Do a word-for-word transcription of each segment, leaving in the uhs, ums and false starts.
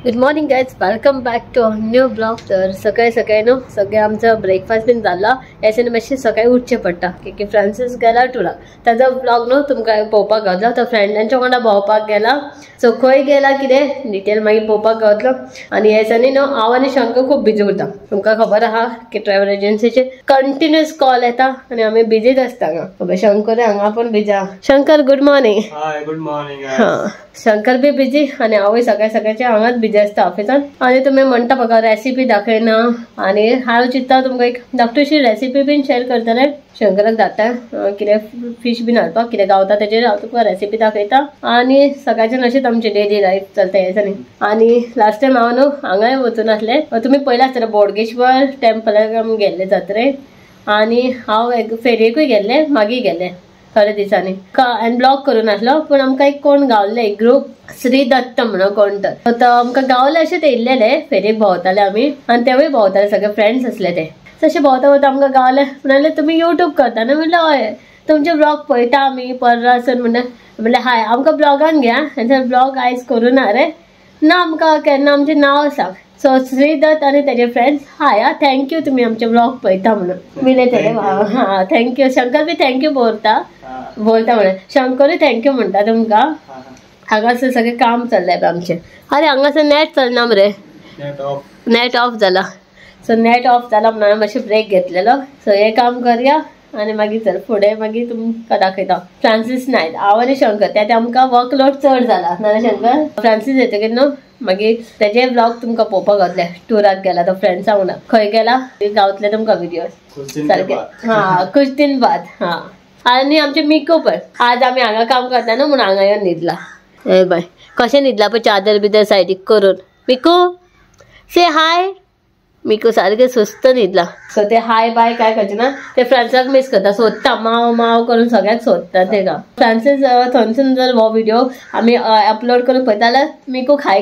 Good morning guys, welcome back to new blog. तर सकाळी सकाळी न्हू सगळे आमचं ब्रेकफास्ट बीन जाला. एसेन मातशें सकाळी उठचें पडटा की फ्रांसीस गेला टुराक. ताजो ब्लॉग न्हू तुमकां पळोवपाक गावतलो. तो फ्रेंडांच्या वांगडा भोंवपाक गेला. सो खंय गेला कितें डिटेल मागीर पळोवपाक गावतलो. आनी हे दिसांनी न्हू हांव आनी शंकर खूब बिजी उरता. तुमकां खबर आहा की ट्रॅव्हल एजन्सीचे कंटिन्यूअस कॉल येता आनी आमी बिजीच आसता हांगा. शंकर हांगा पण बिजी आहा. Shankar good morning. Hi good morning. हां शंकर बी बिजी आनी हांवूय सकाळी सकाळचे हांगाच बिजी आसता ऑफिसान. आनी तुमी म्हणटा म्हाका रेसिपी दाखयना आनी हांव चिंतता तुमकां एक धाकटूशी रेसिपी बीन शेअर करतलें. शंकराक जाता कितें फीश बीन हाडपाक कितें गावता तेजेर हांव तुका रेसिपी दाखयता. आनी सकाळच्यान अशीच आमची डेली लायफ चलता हे दिसांनी. आनी लास्ट टायम हांव न्हू हांगाय वचून आसलें. तुमी पयला आसतलें बोडगेश्वर टेम्पलाक आमी गेल्ले जात्रेक. आनी हांव एक फेरयेकूय गेल्लें मागीर गेल्लें थोड्या दिसांनी. हांवें ब्लॉग करून आसलो पूण आमकां एक कोण गावल्ले एक ग्रूप श्री दत्त म्हणून कोण तर तो आमकां गावले अशें ते येयल्लेले फेरयेक भोंवताले आमी. आनी तेवूय भोंवताले सगळे फ्रेंड्स आसले ते. तशें भोंवता भोंवता आमकां गावले म्हणले तुमी यूट्यूब करता न्हू. म्हणलें हय तुमचे ब्लॉग पळयता आमी पररासून. म्हणलें म्हणलें हाय आमकां ब्लॉगान घ्या. तेंचे ब्लॉग आयज करूं ना रे ना आमकां केन्ना आमचें नांव सांग. सो श्री दत्त आनी तेजे फ्रेंड्स हाय आ थँक्यू तुमी आमचे ब्लॉग पळयता म्हणून. मिले तेणे हां थँक्यू. शंकर बी थँक्यू बोलता बोलता म्हणे. शंकरूय थँक्यू म्हणटा तुमकां. हांगासर सगळें काम चल्लें आमचें. अरे हांगासर नेट चलना मरे. नेट ऑफ जाला. सो नेट ऑफ जाला म्हणून हांवें मातशें ब्रेक घेतलेलो. सो हें काम करया आनी मागीर चल फुडें मागीर तुमकां दाखयता. फ्रांसीस नायट हांव आनी शंकर त्या आमकां वर्कलोड चड जाला ना शंकर. फ्रांसीस येतकीर न्हू मागीर तेजे ब्लॉग तुमकां पळोवपाक गावतले. टुराक गेला तो फ्रेंड्सा वांगडा. खंय गेला गावतले तुमकां विडियोज सारके. हां कुछ दिन बाद. हां आनी आमचे मिको पण आज आमी हांगा काम करता न्हू म्हणून हांगा येवन न्हिदला. ए बाय कशें न्हिदला पळय चादर बिदर सायडीक करून. मिको से हाय. मिको सारकें सुस्त न्हिदला. सो ते हाय बाय काय करचे ना ते फ्रांसाक मिस करता. सोदता माव माव करून सगळ्याक सोदता तेका. फ्रांसीस थंयसून जर हो व्हिडिओ आमी अपलोड करून पळयता जाल्यार मिको हाय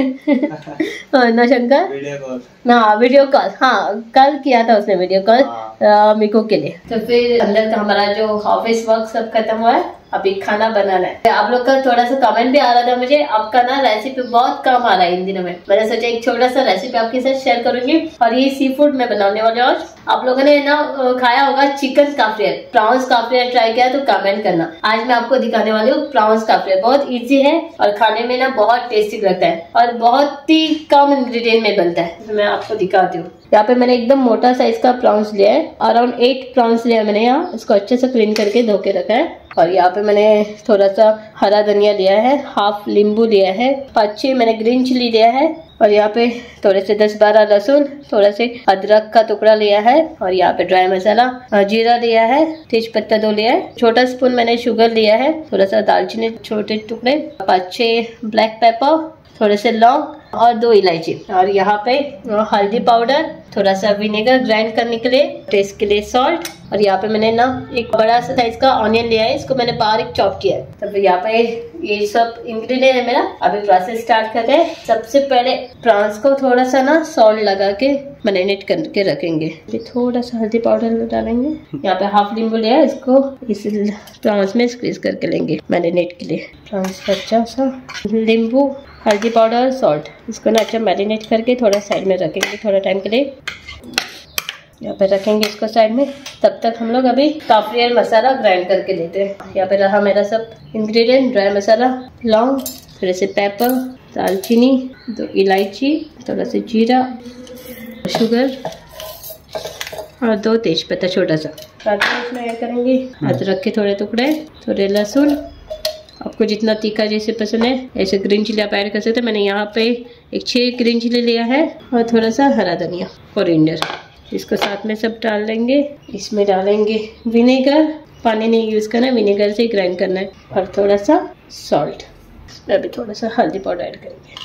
कर ना शंकर ना वीडियो कॉल. हाँ कल किया था उसने वीडियो कॉल मिको के लिए. तो फिर अंदर का हमारा जो ऑफिस वर्क सब खत्म हुआ है. अभी खाना बनाना है. आप लोग का थोड़ा सा कमेंट भी आ रहा था मुझे आपका ना रेसिपी बहुत कम आ रहा है इन दिनों में. मैंने सोचा एक छोटा सा रेसिपी आपके साथ शेयर करूंगी. और ये सी फूड में बनाने वाले. और आप लोगों ने ना खाया होगा chicken cafreal prawns cafreal try किया तो कमेंट करना. आज मैं आपको दिखाने वाली हूँ प्रॉन्स काफ्रियल. बहुत इजी है और खाने में ना बहुत टेस्टी लगता है और बहुत ही कम इंग्रेडिएंट में बनता है. तो मैं आपको दिखाती हूँ. यहाँ पे मैंने एकदम मोटा साइज का प्रॉन्स लिया है. अराउंड एट प्रॉन्स लिया है मैंने. यहाँ इसको अच्छे से क्लीन करके धो के रखा है. और यहाँ पे मैंने थोड़ा सा हरा धनिया लिया है. हाफ नींबू लिया है. पाँच छह मैंने ग्रीन चिली लिया है. और यहाँ पे थोड़े से दस बारह लहसुन थोड़ा से अदरक का टुकड़ा लिया है. और यहाँ पे ड्राई मसाला जीरा लिया है. तेज पत्ता दो लिया है. छोटा स्पून मैंने शुगर लिया है. थोड़ा सा दालचीनी छोटे टुकड़े. पाँच छह ब्लैक पेपर थोड़े से लौंग और दो इलायची. और यहाँ पे हल्दी पाउडर थोड़ा सा विनेगर ग्राइंड करने के लिए. टेस्ट के लिए सॉल्ट. और यहाँ पे मैंने ना एक बड़ा सा साइज का ऑनियन लिया है. इसको मैंने बारीक चॉप किया है. तो यहाँ पे ये सब इंग्रेडिएंट है मेरा. अभी प्रोसेस स्टार्ट करते हैं. सबसे पहले प्रॉन्स को थोड़ा सा ना सॉल्ट लगा के मैरिनेट करके रखेंगे. थोड़ा सा हल्दी पाउडर डालेंगे. यहाँ पे हाफ नींबू लिया है. इसको इस प्रॉन्स में स्क्वीज करके लेंगे मैरिनेट के लिए. प्रॉन्स अच्छा सा नींबू हल्दी पाउडर सॉल्ट इसको ना अच्छा मैरिनेट करके थोड़ा साइड में रखेंगे थोड़ा टाइम के लिए. यहाँ पे रखेंगे इसको साइड में. तब तक हम लोग अभी काफ्रियल मसाला ग्राइंड करके लेते हैं. यहाँ पे रहा मेरा सब इंग्रेडिएंट. ड्राई मसाला लौंग थोड़े से पेपर दालचीनी दो इलायची थोड़ा से जीरा शुगर और दो तेज पत्ता छोटा सा. साथ में इसमें ऐड करेंगे अदरक के थोड़े टुकड़े थोड़े लहसुन. आपको जितना तीखा जैसे पसंद है ऐसे ग्रीन चिली आप ऐड कर सकते हैं. मैंने यहाँ पे एक छः ग्रीन चिली लिया है और थोड़ा सा हरा धनिया कोरिएंडर. इसको साथ में सब डाल देंगे. इसमें डालेंगे विनेगर. पानी नहीं यूज़ करना है विनेगर से ग्राइंड करना है. और थोड़ा सा सॉल्ट. इसमें अभी थोड़ा सा हल्दी पाउडर ऐड करेंगे.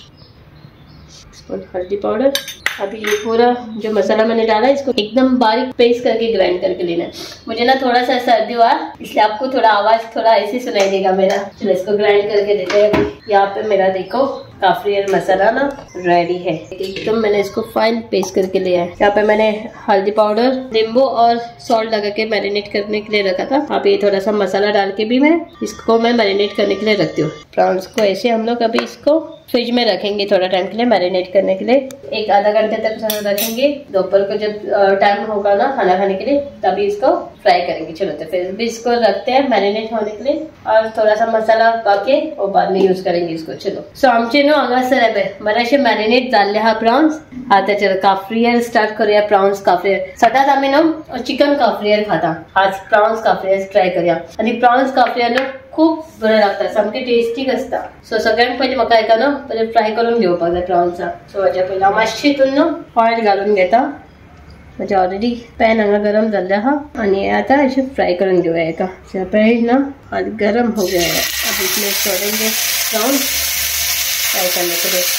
स्पून हल्दी पाउडर. अभी ये पूरा जो मसाला मैंने डाला है इसको एकदम बारीक पेस्ट करके ग्राइंड करके लेना है. मुझे ना थोड़ा सा सर्दी हुआ इसलिए आपको थोड़ा आवाज़ थोड़ा ऐसे सुनाई देगा मेरा. चलो इसको ग्राइंड करके देते हैं. अभी यहाँ पे मेरा देखो काफ्रियल मसाला ना रेडी है. एकदम मैंने इसको फाइन पेस्ट करके लिया है. यहाँ पे मैंने हल्दी पाउडर नींबू और सॉल्ट लगा के मैरिनेट करने के लिए रखा था. अब ये थोड़ा सा मसाला डाल के भी मैं इसको मैं मैरिनेट करने के लिए रखती हूँ. प्रॉन्स को ऐसे हम लोग अभी इसको फ्रिज में रखेंगे थोड़ा टाइम के लिए मैरिनेट करने के लिए। एक आधा घंटे तक रखेंगे। दोपहर को जब टाइम होगा ना खाना खाने के लिए तभी इसको फ्राई करेंगे। चलो तो फिर भी इसको रखते हैं मैरिनेट होने के लिए और थोड़ा सा मसाला पाके और बाद में यूज करेंगे इसको। चलो सो आमचे नो हांगा सर मराशे मैरिनेट जाल्ले हा प्रॉन्स। आता चलो काफ्रियर स्टार्ट करूया। प्रॉन्स काफ्रियर सदांच आमी न्हू चिकन काफ्रियर खाता, आज प्रॉन्स काफ्रियर ट्राय करूया। आणि प्रॉन्स काफ्रियर न्हू खूप बरें लागता, सामके टेस्टीक असता। सो सगळ्यांत पयलीं म्हाका हेका न्हू पयलीं फ्राय करून घेवपाक जाय प्रॉन्सा। सो हाज्या पयलीं हांव मातशें हितून न्हू ऑयल घालून घेता। म्हणजे ऑलरेडी पॅन हांगा गरम जाल्ले आहा आणि आता अशें फ्राय करून घेवया हेका। पहले ना आज गरम हो गया है, अब इसमें छोड़ेंगे प्रॉन्स फ्राई करने के लिए।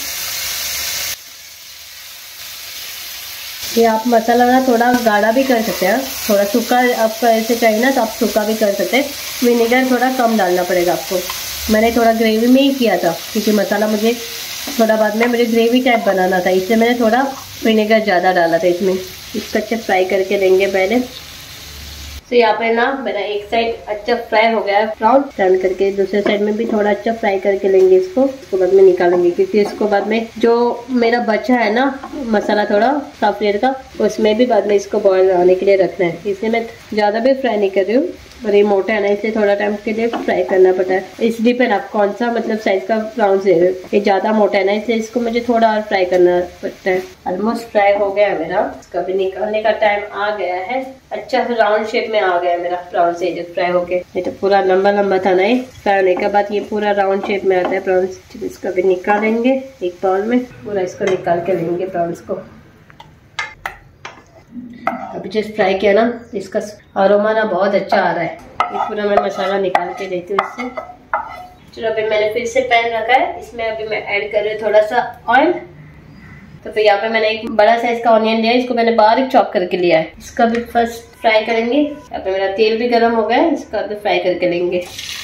ये आप मसाला ना थोड़ा गाढ़ा भी कर सकते हैं, थोड़ा सूखा आपको ऐसे चाहिए ना तो आप सूखा भी कर सकते हैं। विनेगर थोड़ा कम डालना पड़ेगा आपको। मैंने थोड़ा ग्रेवी में ही किया था क्योंकि मसाला मुझे थोड़ा बाद में मुझे ग्रेवी टाइप बनाना था, इसलिए मैंने थोड़ा विनेगर ज़्यादा डाला था इसमें। इसको अच्छे फ्राई करके लेंगे पहले। तो यहाँ पे ना मेरा एक साइड अच्छा फ्राई हो गया है प्रॉन, टर्न करके दूसरे साइड में भी थोड़ा अच्छा फ्राई करके लेंगे इसको। इसको बाद में निकालेंगे क्योंकि इसको बाद में जो मेरा बचा है ना मसाला थोड़ा काफ्रियर का, उसमें भी बाद में इसको बॉयल आने के लिए रखना है। इसलिए मैं ज़्यादा भी फ्राई नहीं कर रही हूँ और ये मोटा है ना इसलिए थोड़ा टाइम के लिए फ्राई करना पड़ता है। इस डिपेंड आप कौन सा मतलब साइज का प्रॉन्स ले रहे हो। ये ज़्यादा मोटा है ना इसलिए इसको मुझे थोड़ा और फ्राई करना पड़ता है। ऑलमोस्ट फ्राई हो गया है मेरा, इसका भी निकालने का टाइम आ गया है। अच्छा राउंड शेप में आ गया है मेरा प्रॉन्स ये जो फ्राई होके। ये तो पूरा लंबा लंबा था ना, ये फ्राई होने के बाद ये पूरा राउंड शेप में आता है प्रॉन्स। इसको भी निकालेंगे एक बाउल में, पूरा इसको निकाल के लेंगे प्रॉन्स को। अभी जस्ट फ्राई किया ना इसका अरोमा ना बहुत अच्छा आ रहा है। ये पूरा मैं मसाला निकाल के देती हूँ इससे। चलो अभी मैंने फिर से पैन रखा है, इसमें अभी मैं ऐड कर रही हूँ थोड़ा सा ऑयल। तो फिर यहाँ पे मैंने एक बड़ा साइज का ऑनियन लिया है, इसको मैंने बारीक चॉप करके लिया है। इसका भी फर्स्ट फ्राई करेंगे। यहाँ पे मेरा तेल भी गर्म हो गया है, इसका भी फ्राई करके लेंगे।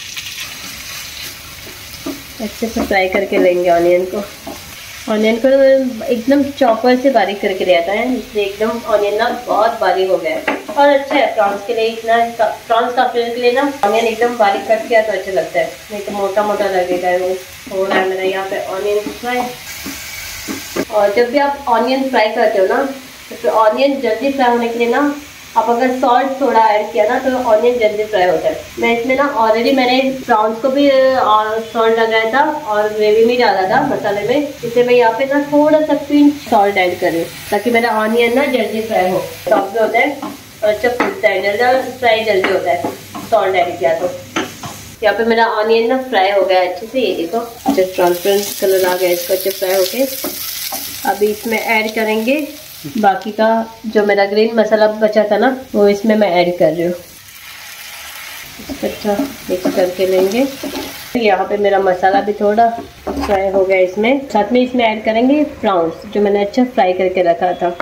अच्छे से फ्राई करके लेंगे ऑनियन को। ऑनियन को एकदम चॉपर से बारीक करके लिया था, इसलिए एकदम ऑनियन ना बहुत बारीक हो गया है और अच्छा है प्रॉन्स के लिए। इतना प्रॉन्स काफ्रियर के लिए ना ऑनियन एकदम बारीक कट किया तो अच्छा लगता है, नहीं तो मोटा मोटा लगेगा। वो हो रहा है मेरा यहाँ पे ऑनियन फ्राई। और जब भी आप ऑनियन फ्राई करते हो ना तो फिर ऑनियन जल्दी फ्राई होने के लिए ना आप अगर सॉल्ट थोड़ा ऐड किया ना तो ऑनियन जल्दी फ्राई होता है। मैं इसमें ना ऑलरेडी मैंने प्रॉन्स को भी सॉल्ट लगाया था और ग्रेवी में डाला था मसाले में, इसलिए मैं यहाँ पे ना थोड़ा सा पिंच सॉल्ट ऐड कर रही हूँ ताकि मेरा ऑनियन ना जल्दी फ्राई हो। सॉफ्ट भी होता है और अच्छा फूलता है, जल्दी फ्राई जल्दी होता है सॉल्ट ऐड किया तो। यहाँ पे मेरा ऑनियन ना फ्राई हो गया अच्छे से, ये देखो अच्छा ट्रांसपेरेंट कलर आ गया इसका अच्छे फ्राई होके। अभी इसमें ऐड करेंगे बाकी का जो मेरा ग्रीन मसाला बचा था ना वो इसमें मैं ऐड कर रही हूँ। अच्छा मिक्स करके लेंगे। यहाँ पे मेरा मसाला भी थोड़ा फ्राई हो गया, इसमें साथ में इसमें ऐड करेंगे प्रॉन्स जो मैंने अच्छा फ्राई करके रखा था।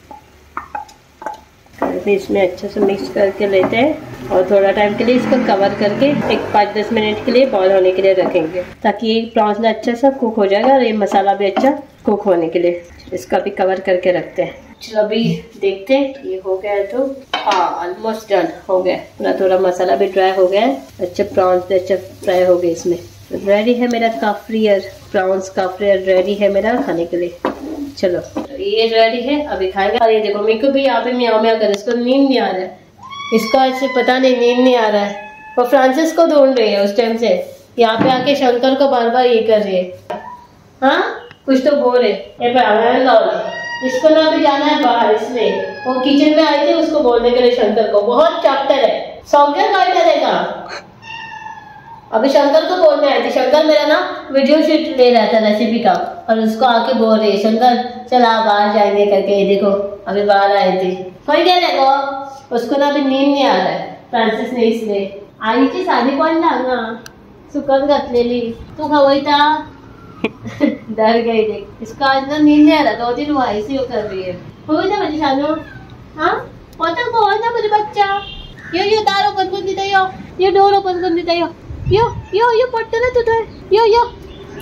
इसमें अच्छे से मिक्स करके लेते हैं और थोड़ा टाइम के लिए इसको कवर करके एक पाँच दस मिनट के लिए बॉईल होने के लिए रखेंगे ताकि ये प्रॉन्स ना अच्छा सा कुक हो जाएगा और ये मसाला भी अच्छा कुक होने के लिए। इसका भी कवर करके रखते हैं। चलो अभी देखते हैं ये हो गया है तो हाँ ऑलमोस्ट डन हो गया। पूरा थोड़ा मसाला भी ड्राई हो गया है, अच्छे प्रॉन्स भी अच्छा फ्राई हो गए। इसमें रेडी है मेरा काफ्रियर, प्रॉन्स काफ्रियर रेडी है मेरा खाने के लिए। चलो ये रेडी है, अभी खाएंगे। और ये देखो मेरे को भी यहाँ पे म्याऊं म्याऊं कर, इसको नींद नहीं आ रहा है, इसका ऐसे पता नहीं नींद नहीं आ रहा है। वो फ्रांसिस को ढूंढ रही है उस टाइम से, यहाँ पे आके शंकर को बार बार ये कर रही है। हाँ कुछ तो बोल रहे इसको ना भी जाना है बाहर, इसलिए वो किचन में आई थी उसको बोलने के लिए शंकर को। बहुत चैप्टर है, सौगर काट देगा। अभी शंकर को बोलने आए थे, शंकर मेरा ना वीडियो शूट ले रहा था रेसिपी का और उसको आके बोल रही है शंकर चला बाहर जाएंगे करके। देखो अभी बाहर आए थे, कोई क्या देखो उसको ना अभी नींद नहीं आ रहा है फ्रांसिस ने, इसलिए आईची साडी पण ना सुकत घातलेली तू खवयता डर गई देख, इसका आज ना नींद नहीं आ रहा, दो दिन वो ऐसी हो कर रही है। हो जा मुझे शानू, हाँ पता बोल ना मुझे बच्चा। यो यो दार ओपन कर देता, यो यो डोर ओपन कर देता, यो यो यो यो पट्टे ना तुझे, यो यो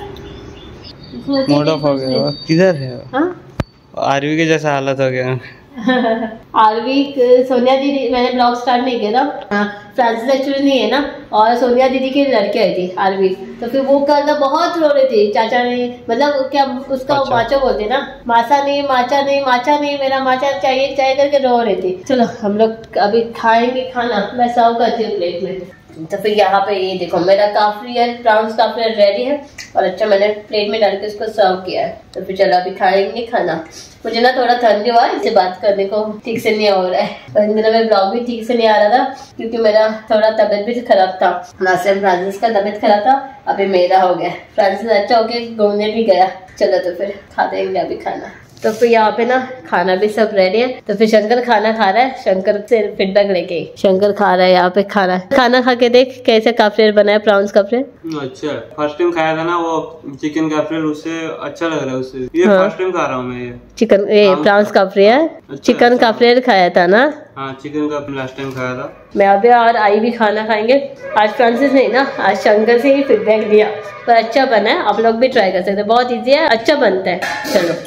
मोड ऑफ हो गया। किधर है? हाँ आरवी के जैसा हालत हो गया। आरवी सोनिया दीदी, मैंने ब्लॉग स्टार्ट नहीं किया था, फ्रांसिस एक्चुअली नहीं है ना, और सोनिया दीदी की लड़की आई थी आरवी, तो फिर वो कल बहुत रो रही थी, चाचा नहीं, मतलब क्या उसका अच्छा। माचा बोलते ना, माचा नहीं माचा नहीं माचा नहीं, मेरा माचा चाहिए चाहिए करके रो रही थी। चलो हम लोग अभी खाएंगे खाना, मैं सर्व करती हूँ प्लेट में। तो फिर यहाँ पे ये देखो मेरा काफरी है, प्राउंस काफरी रेडी है, और अच्छा मैंने प्लेट में डाल के उसको सर्व किया है। तो फिर चलो अभी खाएंगे खाना। मुझे ना थोड़ा ठंडी हुआ, इससे बात करने को ठीक से नहीं हो रहा है, और इन दिनों में ब्लॉग भी ठीक से नहीं आ रहा था, क्योंकि मेरा थोड़ा तबियत भी खराब था। लास्ट टाइम फ्रांसिस का तबियत खराब था, अभी मेरा हो गया। फ्रांसिस अच्छा होके घूमने भी गया। चलो तो फिर खा देंगे अभी खाना। तो फिर यहाँ पे ना खाना भी सब रेडी है। तो फिर शंकर खाना खा रहा है, शंकर से फीडबैक लेके शंकर खा रहा है यहाँ पे खाना। खाना खा के देख कैसे काफ्रेल बनाया, प्राउंस काफ्रेल। अच्छा, फर्स्ट टाइम खाया था ना वो चिकन काफ्रेल, उससे अच्छा लग रहा है उससे। ये हाँ। फर्स्ट टाइम खा रहा हूँ मैं ये चिकन, ये प्राउंस काफ्रेल है। अच्छा, चिकन अच्छा। काफ्रेल खाया था ना? हाँ, चिकन का लास्ट टाइम खाया था मैं। अभी और आई भी खाना खाएंगे। आज फ्रांसिस नहीं ना, आज शंकर से ही फीडबैक दिया, पर अच्छा बना है। आप लोग भी ट्राई कर सकते हैं, बहुत इजी है, अच्छा बनता है। चलो।